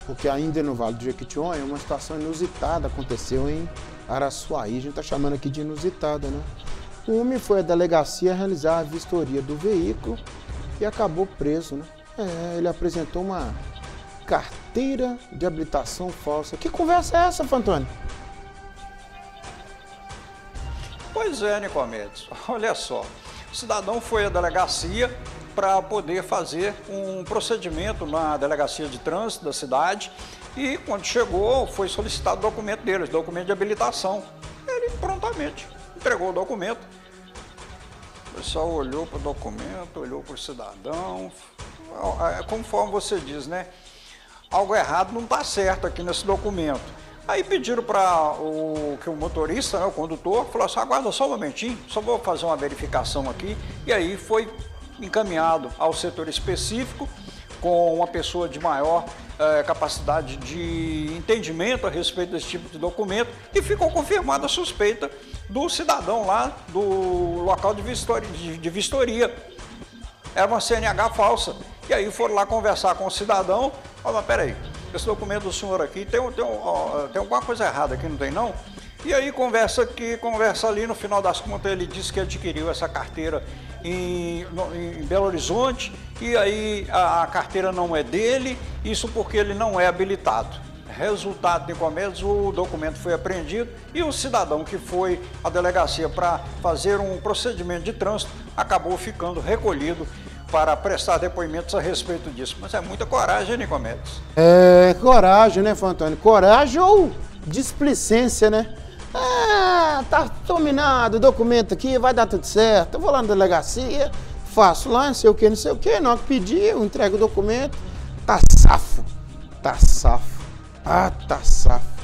porque ainda no Vale do Jequitinhonha, uma situação inusitada aconteceu em Araçuaí. A gente está chamando aqui de inusitada, né? O homem foi à delegacia realizar a vistoria do veículo e acabou preso, né? Ele apresentou uma carteira de habilitação falsa. Que conversa é essa, Fantônio? Pois é, Nicomedes, olha só, o cidadão foi à delegacia para poder fazer um procedimento na delegacia de trânsito da cidade e quando chegou foi solicitado o documento dele, o documento de habilitação. Ele prontamente entregou o documento, o pessoal olhou para o documento, olhou para o cidadão, conforme você diz, né? Algo errado não está certo aqui nesse documento. Aí pediram para o motorista, né, o condutor, falou assim, aguarda só um momentinho, só vou fazer uma verificação aqui. E aí foi encaminhado ao setor específico com uma pessoa de maior capacidade de entendimento a respeito desse tipo de documento e ficou confirmada a suspeita do cidadão lá do local de vistoria. Era uma CNH falsa. E aí foram lá conversar com o cidadão, mas peraí, esse documento do senhor aqui tem alguma coisa errada aqui, não tem não? E aí conversa aqui, conversa ali, no final das contas ele disse que adquiriu essa carteira em Belo Horizonte e aí a carteira não é dele, isso porque ele não é habilitado. Resultado, Nicomedes, o documento foi apreendido e o cidadão que foi à delegacia para fazer um procedimento de trânsito acabou ficando recolhido para prestar depoimentos a respeito disso. Mas é muita coragem, Nicomedes. É, coragem, né, Fantônio? Coragem ou displicência, né? Tá dominado o documento aqui, vai dar tudo certo. Eu vou lá na delegacia, faço lá, não sei o que, não sei o que. Na hora que pedir, eu entrego o documento. Tá safo. Tá safo. Tá safo.